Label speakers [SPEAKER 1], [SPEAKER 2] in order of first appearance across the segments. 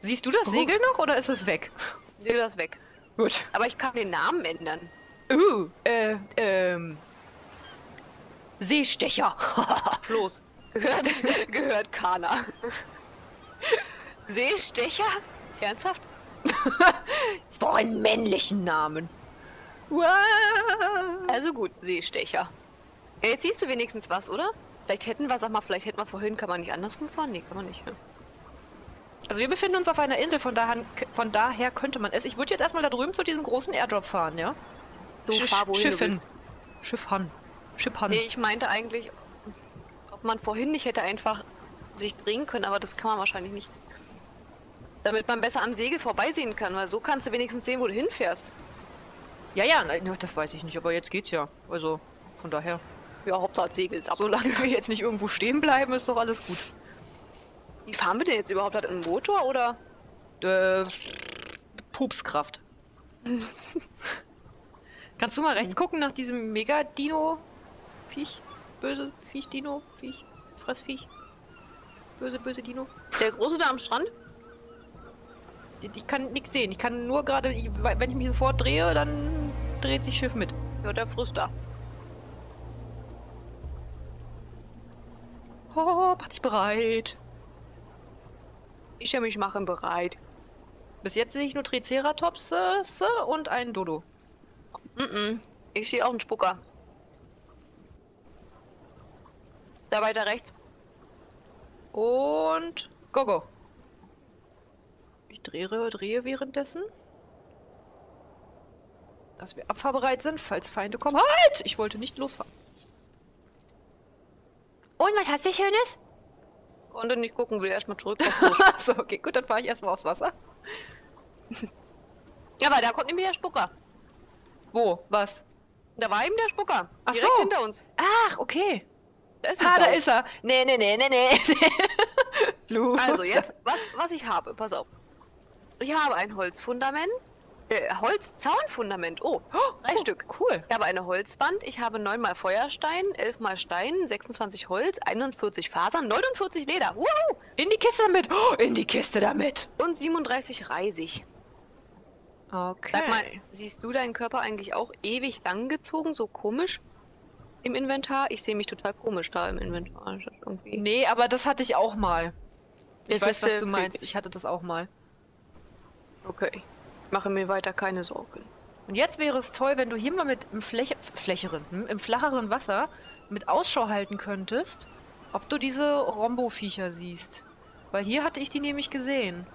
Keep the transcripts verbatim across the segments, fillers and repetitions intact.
[SPEAKER 1] Siehst du das Segel noch oder ist es weg?
[SPEAKER 2] Nee, das ist weg.
[SPEAKER 1] Gut.
[SPEAKER 2] Aber ich kann den Namen ändern.
[SPEAKER 1] Uh, äh, ähm... Seestecher.
[SPEAKER 2] Los. Gehört, gehört Kana. Seestecher? Ernsthaft?
[SPEAKER 1] Ich brauche einen männlichen Namen. Wow.
[SPEAKER 2] Also gut, Seestecher. Ja, jetzt siehst du wenigstens was, oder? Vielleicht hätten wir, sag mal, vielleicht hätten wir vorhin, kann man nicht andersrum fahren? Nee, kann man nicht, ja.
[SPEAKER 1] Also wir befinden uns auf einer Insel, von daher, von daher könnte man es. Ich würde jetzt erstmal da drüben zu diesem großen Airdrop fahren, ja?
[SPEAKER 2] Du
[SPEAKER 1] Sch
[SPEAKER 2] fahr, wohin du
[SPEAKER 1] Schiffen.
[SPEAKER 2] willst.
[SPEAKER 1] Schiffhan. Schiffhan.
[SPEAKER 2] Nee, ich meinte eigentlich, ob man vorhin nicht hätte einfach sich drehen können, aber das kann man wahrscheinlich nicht. Damit man besser am Segel vorbeisehen kann, weil so kannst du wenigstens sehen, wo du hinfährst.
[SPEAKER 1] Ja, ja, nein, das weiß ich nicht, aber jetzt geht's ja. Also, von daher.
[SPEAKER 2] Ja, Hauptsache Segel ist ab.
[SPEAKER 1] Solange wir jetzt nicht irgendwo stehen bleiben, ist doch alles gut.
[SPEAKER 2] Wie fahren wir denn jetzt überhaupt? Hat ein Motor oder?
[SPEAKER 1] Äh, Pupskraft. Kannst du mal rechts gucken nach diesem Mega-Dino-Viech? Böse Viech-Dino? Viech? Fressviech? Böse, böse Dino?
[SPEAKER 2] Der große da am Strand?
[SPEAKER 1] Ich, ich kann nichts sehen. Ich kann nur gerade, wenn ich mich sofort drehe, dann dreht sich Schiff mit.
[SPEAKER 2] Ja, der frisst da.
[SPEAKER 1] Oh, mach dich bereit.
[SPEAKER 2] Ich stelle mich machen bereit.
[SPEAKER 1] Bis jetzt sehe ich nur Triceratops äh, und einen Dodo.
[SPEAKER 2] Mm -mm. Ich sehe auch einen Spucker. Da weiter rechts.
[SPEAKER 1] Und Gogo. Ich drehe, drehe währenddessen. Dass wir abfahrbereit sind, falls Feinde kommen. Halt! Ich wollte nicht losfahren. Und was hast du Schönes?
[SPEAKER 2] Konnte nicht gucken, will erstmal zurück.
[SPEAKER 1] So, okay, gut, dann fahre ich erstmal aufs Wasser.
[SPEAKER 2] Ja, aber da kommt nämlich der Spucker.
[SPEAKER 1] Wo? Was?
[SPEAKER 2] Da war eben der Spucker.
[SPEAKER 1] Ach
[SPEAKER 2] direkt
[SPEAKER 1] so.
[SPEAKER 2] hinter uns.
[SPEAKER 1] Ach, okay.
[SPEAKER 2] Da ist
[SPEAKER 1] Ah,
[SPEAKER 2] die
[SPEAKER 1] da
[SPEAKER 2] Sau.
[SPEAKER 1] ist er. Nee, nee, nee, nee, nee. Los.
[SPEAKER 2] Also jetzt, was, was ich habe, pass auf. Ich habe ein Holzfundament. Äh, Holzzaunfundament. Oh, drei
[SPEAKER 1] oh,
[SPEAKER 2] Stück.
[SPEAKER 1] Cool.
[SPEAKER 2] Ich habe eine Holzwand. Ich habe neun mal Feuerstein, elf mal Stein, sechsundzwanzig Holz, einundvierzig Fasern, neunundvierzig Leder. Wuhu!
[SPEAKER 1] In die Kiste damit. Oh, in die Kiste damit.
[SPEAKER 2] Und siebenunddreißig Reisig.
[SPEAKER 1] Okay.
[SPEAKER 2] Sag mal, siehst du deinen Körper eigentlich auch ewig lang gezogen, so komisch im Inventar? Ich sehe mich total komisch da im Inventar. Irgendwie.
[SPEAKER 1] Nee, aber das hatte ich auch mal. Ich
[SPEAKER 2] Es
[SPEAKER 1] weiß,
[SPEAKER 2] ist
[SPEAKER 1] was
[SPEAKER 2] sehr
[SPEAKER 1] du meinst.
[SPEAKER 2] creepy.
[SPEAKER 1] Ich hatte das auch mal.
[SPEAKER 2] Okay. Ich mache mir weiter keine Sorgen.
[SPEAKER 1] Und jetzt wäre es toll, wenn du hier mal mit im Fläche, Flächeren, hm, im flacheren Wasser mit Ausschau halten könntest, ob du diese Rombo-Viecher siehst. Weil hier hatte ich die nämlich gesehen.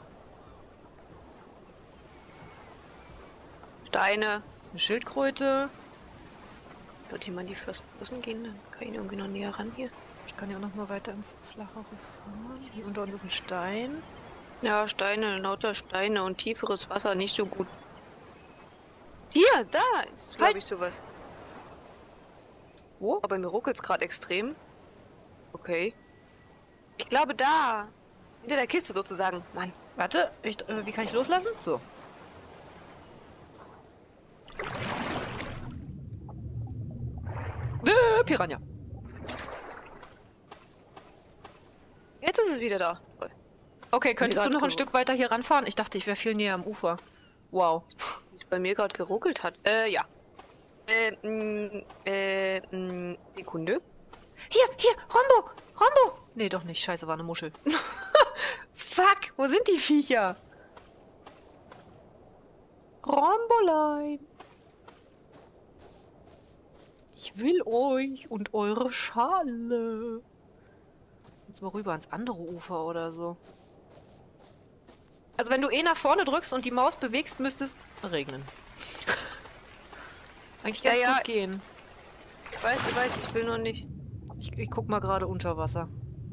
[SPEAKER 2] Steine.
[SPEAKER 1] Eine Schildkröte.
[SPEAKER 2] Sollte ich mal in die First Person gehen? Dann kann ich irgendwie noch näher ran hier.
[SPEAKER 1] Ich kann ja auch noch mal weiter ins Flachere fahren. Hier unter uns ist ein Stein.
[SPEAKER 2] Ja, Steine, lauter Steine und tieferes Wasser nicht so gut. Hier, da ist, glaube
[SPEAKER 1] Halt.
[SPEAKER 2] ich, sowas.
[SPEAKER 1] Wo?
[SPEAKER 2] Aber mir ruckelt es gerade extrem. Okay. Ich glaube, da. Hinter der Kiste sozusagen. Mann.
[SPEAKER 1] Warte, ich, äh, wie kann ich loslassen? So. Äh, Piranha.
[SPEAKER 2] Jetzt ist es wieder da.
[SPEAKER 1] Okay, könntest du
[SPEAKER 2] grad
[SPEAKER 1] noch ein
[SPEAKER 2] geruckelt.
[SPEAKER 1] Stück weiter hier ranfahren? Ich dachte, ich wäre viel näher am Ufer. Wow.
[SPEAKER 2] Wie es bei mir gerade geruckelt hat. Äh, ja. Äh, mh, äh, mh, Sekunde.
[SPEAKER 1] Hier, hier, Rombo! Rombo! Nee, doch nicht. Scheiße, war eine Muschel. Fuck, wo sind die Viecher? Rombolein. Ich will euch und eure Schale. Jetzt mal rüber ans andere Ufer oder so. Also wenn du eh nach vorne drückst und die Maus bewegst, müsste es regnen. Eigentlich ganz
[SPEAKER 2] Ja, ja.
[SPEAKER 1] gut gehen.
[SPEAKER 2] Ich weiß, ich weiß, ich will nur nicht.
[SPEAKER 1] Ich, ich guck mal gerade unter Wasser.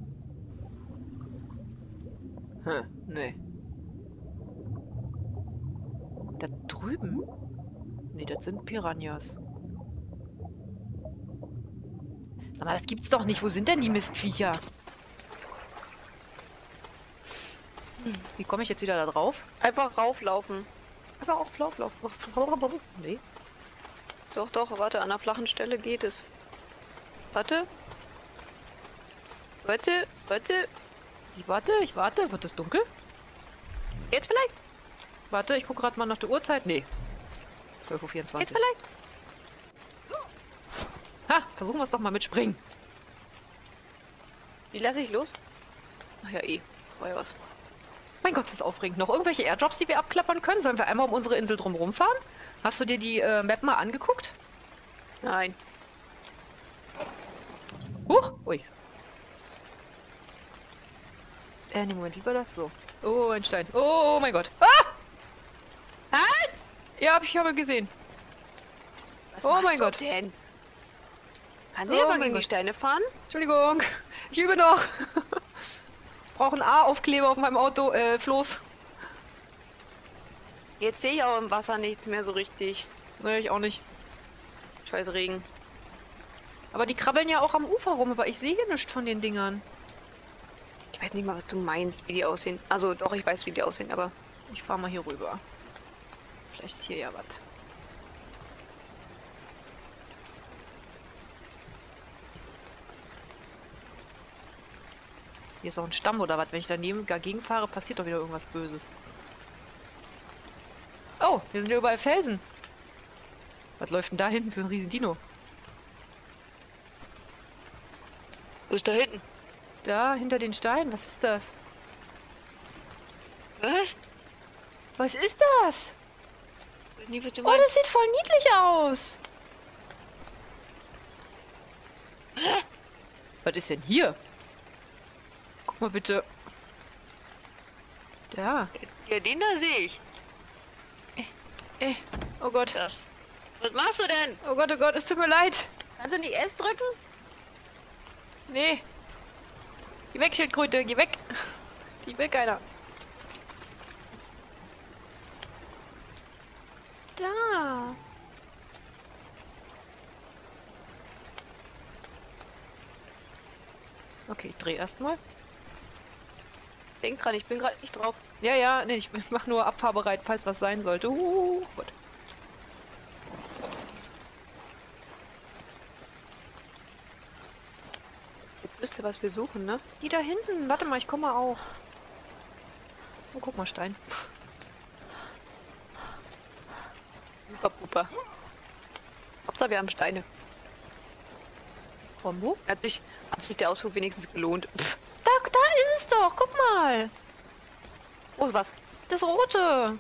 [SPEAKER 1] Hm, nee. Da drüben? Nee, das sind Piranhas. Aber das gibt's doch nicht. Wo sind denn die Mistviecher? Wie komme ich jetzt wieder da drauf?
[SPEAKER 2] Einfach rauflaufen.
[SPEAKER 1] Einfach auf Lauf, Lauf. Nee.
[SPEAKER 2] Doch, doch, warte, an einer flachen Stelle geht es. Warte. Warte, warte.
[SPEAKER 1] Ich warte, ich warte. Wird es dunkel?
[SPEAKER 2] Jetzt vielleicht?
[SPEAKER 1] Warte, ich gucke gerade mal nach der Uhrzeit. Nee. zwölf Uhr vierundzwanzig.
[SPEAKER 2] Jetzt vielleicht?
[SPEAKER 1] Ha, versuchen wir es doch mal mit Springen.
[SPEAKER 2] Wie lasse ich los? Ach ja, eh. War ja was.
[SPEAKER 1] Mein Gott, das ist aufregend. Noch irgendwelche Airdrops, die wir abklappern können? Sollen wir einmal um unsere Insel drumherum fahren? Hast du dir die äh, Map mal angeguckt?
[SPEAKER 2] Nein.
[SPEAKER 1] Huch! Ui. Äh, nee, Moment, lieber das so. Oh, ein Stein. Oh, mein Gott. Ah!
[SPEAKER 2] Halt!
[SPEAKER 1] Ja, hab ich habe gesehen.
[SPEAKER 2] Was
[SPEAKER 1] Oh
[SPEAKER 2] machst
[SPEAKER 1] mein
[SPEAKER 2] du
[SPEAKER 1] Gott.
[SPEAKER 2] denn? Kannst du
[SPEAKER 1] Oh
[SPEAKER 2] aber
[SPEAKER 1] mein
[SPEAKER 2] gegen die
[SPEAKER 1] Gott.
[SPEAKER 2] Steine fahren?
[SPEAKER 1] Entschuldigung. Ich übe noch. Brauche einen A-Aufkleber auf meinem Auto. Äh, Floß.
[SPEAKER 2] Jetzt sehe ich auch im Wasser nichts mehr so richtig.
[SPEAKER 1] Nee, ich auch nicht.
[SPEAKER 2] Scheiß Regen.
[SPEAKER 1] Aber die krabbeln ja auch am Ufer rum, aber ich sehe hier nichts von den Dingern.
[SPEAKER 2] Ich weiß nicht mal, was du meinst, wie die aussehen. Also doch, ich weiß, wie die aussehen, aber...
[SPEAKER 1] Ich fahre mal hier rüber. Vielleicht ist hier ja was. Hier ist auch ein Stamm oder was? Wenn ich daneben dagegen fahre, passiert doch wieder irgendwas Böses. Oh, hier sind ja überall Felsen. Was läuft denn da hinten für ein riesen Dino?
[SPEAKER 2] Wo ist da hinten?
[SPEAKER 1] Da, hinter den Steinen. Was ist das?
[SPEAKER 2] Was?
[SPEAKER 1] Was ist das?
[SPEAKER 2] Ich weiß nicht, was du
[SPEAKER 1] Oh,
[SPEAKER 2] meinst.
[SPEAKER 1] das sieht voll niedlich aus.
[SPEAKER 2] Hä?
[SPEAKER 1] Was ist denn hier? Guck mal bitte. Da.
[SPEAKER 2] Ja, den da sehe ich.
[SPEAKER 1] Äh, oh Gott.
[SPEAKER 2] Ja. Was machst du denn?
[SPEAKER 1] Oh Gott, oh Gott, es tut mir leid.
[SPEAKER 2] Kannst du nicht S drücken?
[SPEAKER 1] Nee. Geh weg, Schildkröte, geh weg. Die will keiner. Da. Okay, ich dreh erstmal.
[SPEAKER 2] Denk dran, ich bin gerade nicht drauf.
[SPEAKER 1] Ja, ja, nee, ich mach nur abfahrbereit, falls was sein sollte. Uh, gut.
[SPEAKER 2] Jetzt wüsste, was wir suchen, ne?
[SPEAKER 1] Die da hinten. Warte mal, ich komme mal auch. Oh, guck mal, Stein.
[SPEAKER 2] Super, super. Hauptsache, wir haben Steine.
[SPEAKER 1] Rombo?
[SPEAKER 2] Hat sich, hat sich der Ausflug wenigstens gelohnt. Pff.
[SPEAKER 1] Da, da ist es doch. Guck mal.
[SPEAKER 2] Oh, was?
[SPEAKER 1] Das rote.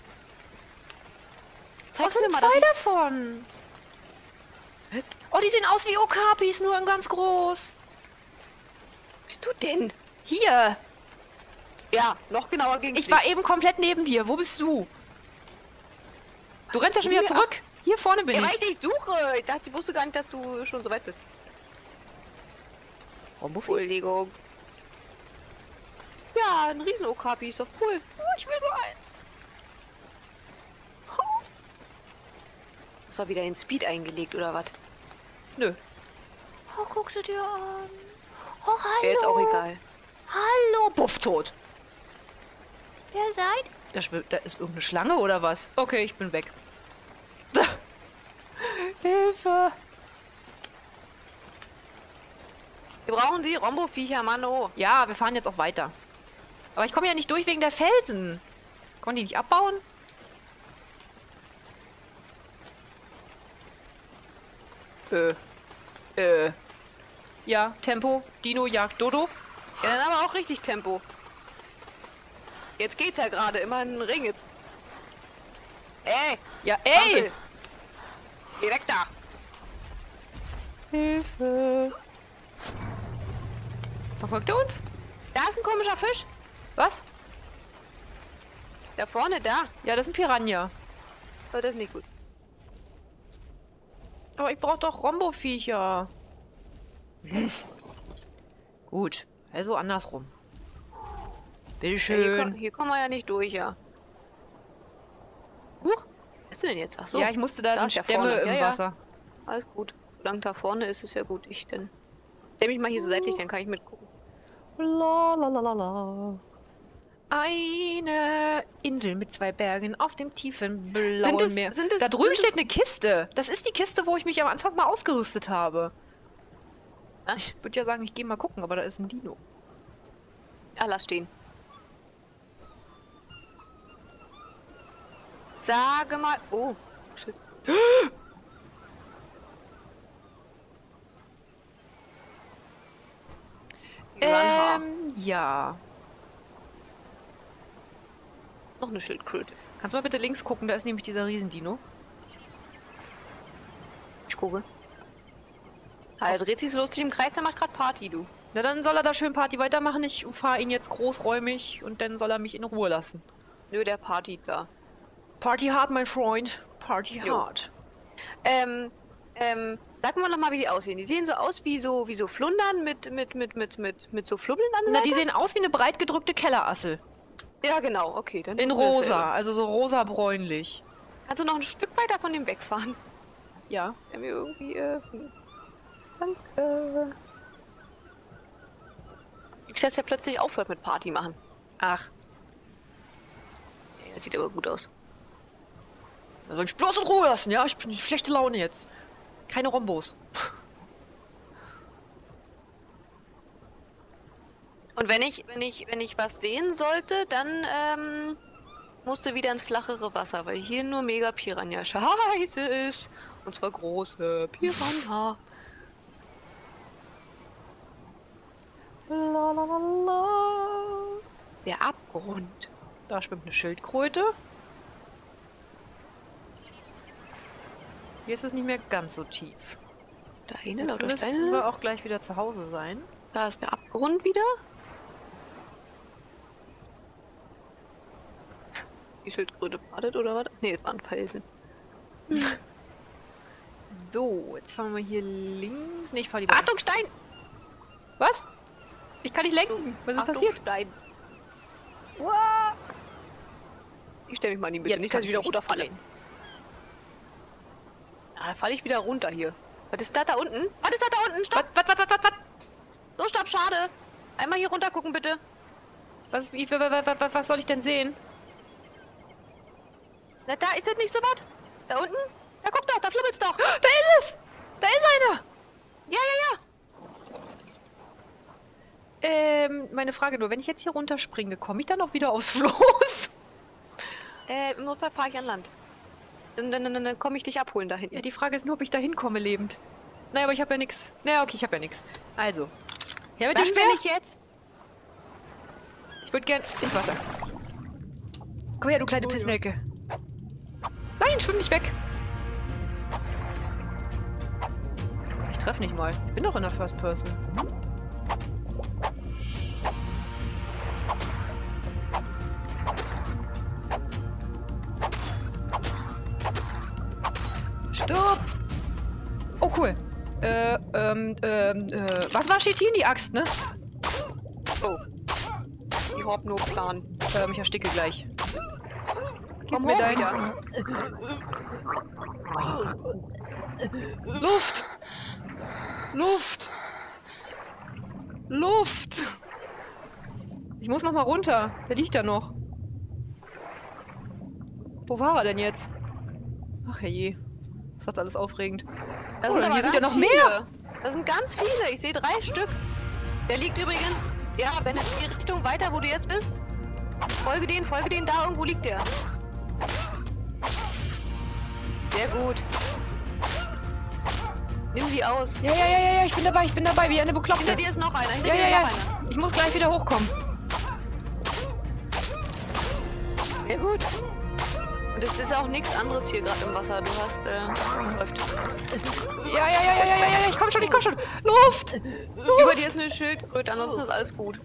[SPEAKER 2] Zeig
[SPEAKER 1] Oh, sind
[SPEAKER 2] mir mal,
[SPEAKER 1] zwei
[SPEAKER 2] dass ich...
[SPEAKER 1] davon.
[SPEAKER 2] Was?
[SPEAKER 1] Oh, die sehen aus wie Okapis, nur in ganz groß.
[SPEAKER 2] Wo bist du denn?
[SPEAKER 1] Hier.
[SPEAKER 2] Ja, noch genauer gegen
[SPEAKER 1] Ich war eben komplett neben dir. Wo bist du? Du rennst ja schon wieder
[SPEAKER 2] Hier.
[SPEAKER 1] zurück. Hier vorne bin
[SPEAKER 2] Ja, weil
[SPEAKER 1] ich.
[SPEAKER 2] ich dich suche. Ich dachte, ich wusste gar nicht, dass du schon so weit bist.
[SPEAKER 1] Rombo?
[SPEAKER 2] Entschuldigung. Ja, ein Riesen-Okapi ist doch cool.
[SPEAKER 1] Oh, ich will so eins.
[SPEAKER 2] Ist doch wieder in Speed eingelegt, oder was?
[SPEAKER 1] Nö. Oh, guck sie dir an. Oh, hallo.
[SPEAKER 2] Wäre jetzt auch egal.
[SPEAKER 1] Hallo. Puff, tot. Wer seid? Da, schwimmt- da ist irgendeine Schlange oder was? Okay, ich bin weg. Hilfe.
[SPEAKER 2] Wir brauchen die Rombo-Viecher, Mann, oh.
[SPEAKER 1] Ja, wir fahren jetzt auch weiter. Aber ich komme ja nicht durch wegen der Felsen. Kann man die nicht abbauen? Äh. Äh. Ja, Tempo. Dino jagt Dodo.
[SPEAKER 2] Ja, dann aber auch richtig Tempo. Jetzt geht's ja gerade, immer ein Ring jetzt. Ey,
[SPEAKER 1] Ja, ey!
[SPEAKER 2] Ampel. Geh weg da.
[SPEAKER 1] Hilfe. Verfolgt er uns?
[SPEAKER 2] Da ist ein komischer Fisch.
[SPEAKER 1] Was?
[SPEAKER 2] Da vorne, da.
[SPEAKER 1] Ja, das ist ein Piranha.
[SPEAKER 2] Oh, das ist nicht gut.
[SPEAKER 1] Aber ich brauche doch Rombo-Viecher. Gut, also andersrum.
[SPEAKER 2] Ja, hier,
[SPEAKER 1] Bitteschön.
[SPEAKER 2] komm, hier kommen wir ja nicht durch, ja. Huch, was ist denn jetzt? Ach so.
[SPEAKER 1] Ja, ich musste da,
[SPEAKER 2] Da
[SPEAKER 1] sind
[SPEAKER 2] ist ja
[SPEAKER 1] Stämme
[SPEAKER 2] vorne.
[SPEAKER 1] im
[SPEAKER 2] Ja, ja.
[SPEAKER 1] Wasser.
[SPEAKER 2] Alles gut. Solange da vorne ist, ist ja gut. Ich dann. Stell mich mal hier so seitlich, dann kann ich mitgucken.
[SPEAKER 1] La, la, la, la, la. Eine Insel mit zwei Bergen auf dem tiefen blauen
[SPEAKER 2] Sind es-
[SPEAKER 1] Meer.
[SPEAKER 2] sind es-
[SPEAKER 1] da drüben
[SPEAKER 2] sind
[SPEAKER 1] steht
[SPEAKER 2] es-
[SPEAKER 1] eine Kiste. Das ist die Kiste, wo ich mich am Anfang mal ausgerüstet habe.
[SPEAKER 2] Ah.
[SPEAKER 1] Ich würde ja sagen, ich gehe mal gucken, aber da ist ein Dino.
[SPEAKER 2] Ah, lass stehen. sage mal... Oh, shit.
[SPEAKER 1] Ähm, ja.
[SPEAKER 2] Noch eine Schildkröte.
[SPEAKER 1] Kannst du mal bitte links gucken? Da ist nämlich dieser Riesendino.
[SPEAKER 2] Ich gucke. Ah, er dreht sich so lustig im Kreis, der macht gerade Party, du.
[SPEAKER 1] Na, dann soll er da schön Party weitermachen. Ich fahre ihn jetzt großräumig und dann soll er mich in Ruhe lassen.
[SPEAKER 2] Nö, der Party da.
[SPEAKER 1] Party hard, mein Freund. Party
[SPEAKER 2] Jo.
[SPEAKER 1] hard.
[SPEAKER 2] Ähm, ähm, sag mal noch mal, wie die aussehen. Die sehen so aus wie so, wie so Flundern mit, mit, mit, mit, mit, mit so Flubbeln an der
[SPEAKER 1] Na,
[SPEAKER 2] Seite?
[SPEAKER 1] die sehen aus wie eine breit gedrückte Kellerassel.
[SPEAKER 2] Ja, genau, okay. Dann
[SPEAKER 1] In
[SPEAKER 2] tun wir dasselbe.
[SPEAKER 1] rosa, also so rosa-bräunlich.
[SPEAKER 2] Kannst du noch ein Stück weiter von dem wegfahren?
[SPEAKER 1] Ja.
[SPEAKER 2] Der mir irgendwie, äh... Danke. Ich schätze, der plötzlich aufhört mit Party machen.
[SPEAKER 1] Ach.
[SPEAKER 2] Ja, das sieht aber gut aus.
[SPEAKER 1] Da soll ich bloß in Ruhe lassen, ja? Ich bin in schlechte Laune jetzt. Keine Rombos.
[SPEAKER 2] Und wenn ich, wenn ich, wenn ich was sehen sollte, dann, ähm... musste wieder ins flachere Wasser, weil hier nur mega Piranha scheiße ist. Und zwar große Piranha.
[SPEAKER 1] La, la, la, la.
[SPEAKER 2] Der Abgrund.
[SPEAKER 1] Da schwimmt eine Schildkröte. Hier ist es nicht mehr ganz so tief.
[SPEAKER 2] Da hinten
[SPEAKER 1] Jetzt
[SPEAKER 2] lauter
[SPEAKER 1] müssen
[SPEAKER 2] Steine.
[SPEAKER 1] wir auch gleich wieder zu Hause sein.
[SPEAKER 2] Da ist der Abgrund wieder. Die Schildkröte badet oder was? Ne, das waren Felsen.
[SPEAKER 1] So, jetzt fahren wir hier links. Ne, ich fahr lieber
[SPEAKER 2] Achtung,
[SPEAKER 1] rechts.
[SPEAKER 2] Stein!
[SPEAKER 1] Was? Ich kann nicht lenken. Was ist
[SPEAKER 2] Achtung,
[SPEAKER 1] passiert?
[SPEAKER 2] Stein.
[SPEAKER 1] Uah.
[SPEAKER 2] Ich stell mich mal in die Mitte,
[SPEAKER 1] Jetzt
[SPEAKER 2] nicht,
[SPEAKER 1] kann
[SPEAKER 2] dass ich
[SPEAKER 1] ich
[SPEAKER 2] wieder
[SPEAKER 1] mich
[SPEAKER 2] runterfalle.
[SPEAKER 1] drehen.
[SPEAKER 2] Ah, da falle ich wieder runter hier. Was ist das da unten? Was ist das da unten? Stopp!
[SPEAKER 1] Was, was, was, was, was?
[SPEAKER 2] So, stopp, schade! Einmal hier runter gucken, bitte.
[SPEAKER 1] Was, wie, was, was, was, was soll ich denn sehen?
[SPEAKER 2] Na, da ist das nicht so was? Da unten? Ja, guck doch, da flimmelt's doch.
[SPEAKER 1] Da ist es! Da ist einer!
[SPEAKER 2] Ja, ja, ja.
[SPEAKER 1] Ähm, meine Frage nur, wenn ich jetzt hier runterspringe, komme ich dann noch wieder aufs Floß?
[SPEAKER 2] Äh, im Notfall fahre ich an Land. Dann, dann, dann, dann komme ich dich abholen da hinten.
[SPEAKER 1] Ja, die Frage ist nur, ob ich da hinkomme lebend. Naja, aber ich habe ja nichts. Naja, okay, ich habe ja nichts. Also. Her mit dem
[SPEAKER 2] Was
[SPEAKER 1] Speer!
[SPEAKER 2] bin ich jetzt?
[SPEAKER 1] Ich würde gern ins Wasser. Komm her, du kleine Pissnelke. Nein, schwimm nicht weg. Ich treffe nicht mal. Ich bin doch in der First Person. Stirb! Oh, cool. Äh, ähm, ähm, äh, was war Chitin? Die Axt, ne?
[SPEAKER 2] Oh. Die Hopno-Plan.
[SPEAKER 1] Ähm, ich ersticke gleich. Gib
[SPEAKER 2] Komm
[SPEAKER 1] mir
[SPEAKER 2] hoch
[SPEAKER 1] dein...
[SPEAKER 2] wieder.
[SPEAKER 1] Luft! Luft! Luft! Ich muss noch mal runter. Wer liegt da noch? Wo war er denn jetzt? Ach herrje. Das ist alles aufregend.
[SPEAKER 2] Das
[SPEAKER 1] Oh,
[SPEAKER 2] sind
[SPEAKER 1] hier
[SPEAKER 2] aber
[SPEAKER 1] sind ja
[SPEAKER 2] ganz
[SPEAKER 1] noch mehr.
[SPEAKER 2] viele. Das sind ganz viele. Ich sehe drei Stück. Der liegt übrigens... Ja, wenn in die Richtung weiter, wo du jetzt bist. Folge den, folge den. Da irgendwo liegt der. Sehr gut. Nimm sie aus.
[SPEAKER 1] Ja, ja, ja, ja, ja, ich bin dabei, ich bin dabei, wie eine Bekloppte.
[SPEAKER 2] Hinter dir ist noch einer. Hinter
[SPEAKER 1] Ja,
[SPEAKER 2] dir
[SPEAKER 1] ja,
[SPEAKER 2] ist
[SPEAKER 1] ja.
[SPEAKER 2] noch einer.
[SPEAKER 1] Ich muss gleich wieder hochkommen.
[SPEAKER 2] Sehr gut. Und es ist auch nichts anderes hier gerade im Wasser. Du hast, äh, läuft.
[SPEAKER 1] Ja, ja, ja, ja, ja, ja, ja, ich komm schon, ich komm schon. Luft! Luft!
[SPEAKER 2] Über dir ist eine Schildkröte, ansonsten ist alles gut.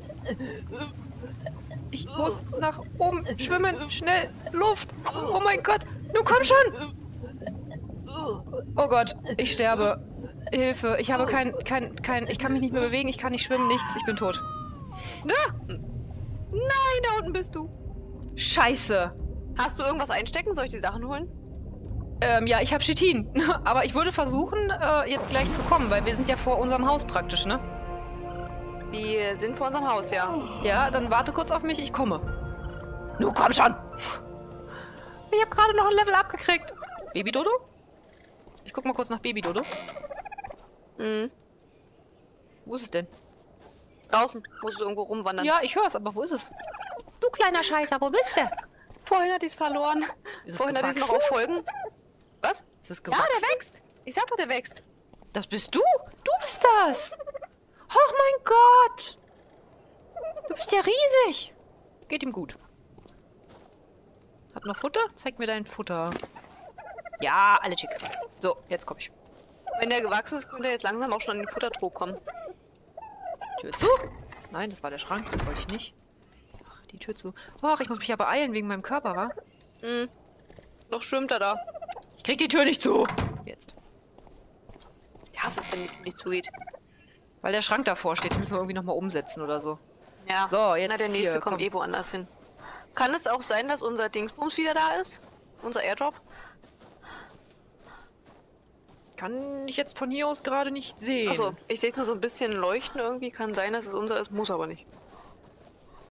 [SPEAKER 1] Ich muss nach oben schwimmen. Schnell. Luft. Oh mein Gott. Du komm schon. Oh Gott. Ich sterbe. Hilfe. Ich habe kein, kein, kein... Ich kann mich nicht mehr bewegen. Ich kann nicht schwimmen. Nichts. Ich bin tot.
[SPEAKER 2] Ah! Nein, da unten bist du.
[SPEAKER 1] Scheiße.
[SPEAKER 2] Hast du irgendwas einstecken? Soll ich die Sachen holen?
[SPEAKER 1] Ähm, ja, ich habe Chitin. Aber ich würde versuchen, äh, jetzt gleich zu kommen, weil wir sind ja vor unserem Haus praktisch, ne?
[SPEAKER 2] Wir sind vor unserem Haus, ja.
[SPEAKER 1] Ja, dann warte kurz auf mich. Ich komme. Nu komm schon. Ich habe gerade noch ein Level abgekriegt. Baby Dodo? Ich guck mal kurz nach Baby Dodo.
[SPEAKER 2] Mhm.
[SPEAKER 1] Wo ist es denn?
[SPEAKER 2] Draußen. Musst du irgendwo rumwandern.
[SPEAKER 1] Ja, ich höre es, aber wo ist es? Du kleiner Scheißer, wo bist du?
[SPEAKER 2] Vorhin hat ich es verloren.
[SPEAKER 1] Ist es
[SPEAKER 2] Vorhin hat ich es noch
[SPEAKER 1] gewachsen?
[SPEAKER 2] auf Folgen. Was?
[SPEAKER 1] Ist es
[SPEAKER 2] Ja,
[SPEAKER 1] gewachsen?
[SPEAKER 2] der wächst. Ich sag doch, der wächst.
[SPEAKER 1] Das bist du? Du bist das! Ach mein Gott! Du bist ja riesig! Geht ihm gut. Hat noch Futter? Zeig mir dein Futter. Ja, alle schick. So, jetzt komm ich.
[SPEAKER 2] Wenn der gewachsen ist, könnte er jetzt langsam auch schon in den Futtertrog kommen.
[SPEAKER 1] Tür zu. Nein, das war der Schrank. Das wollte ich nicht. Ach, die Tür zu. Ach, ich muss mich ja beeilen wegen meinem Körper, wa?
[SPEAKER 2] Hm. Noch schwimmt er da.
[SPEAKER 1] Ich krieg die Tür nicht zu. Jetzt.
[SPEAKER 2] Ich hasse es, wenn die Tür nicht zugeht.
[SPEAKER 1] Weil der Schrank davor steht. Den müssen wir irgendwie nochmal umsetzen oder so.
[SPEAKER 2] Ja.
[SPEAKER 1] So, jetzt
[SPEAKER 2] Na, der nächste
[SPEAKER 1] hier,
[SPEAKER 2] kommt
[SPEAKER 1] komm.
[SPEAKER 2] eh woanders hin. Kann es auch sein, dass unser Dingsbums wieder da ist? Unser Airdrop?
[SPEAKER 1] Kann ich jetzt von hier aus gerade nicht sehen.
[SPEAKER 2] Achso, ich sehe es nur so ein bisschen leuchten irgendwie. Kann sein, dass es unser ist, muss aber nicht.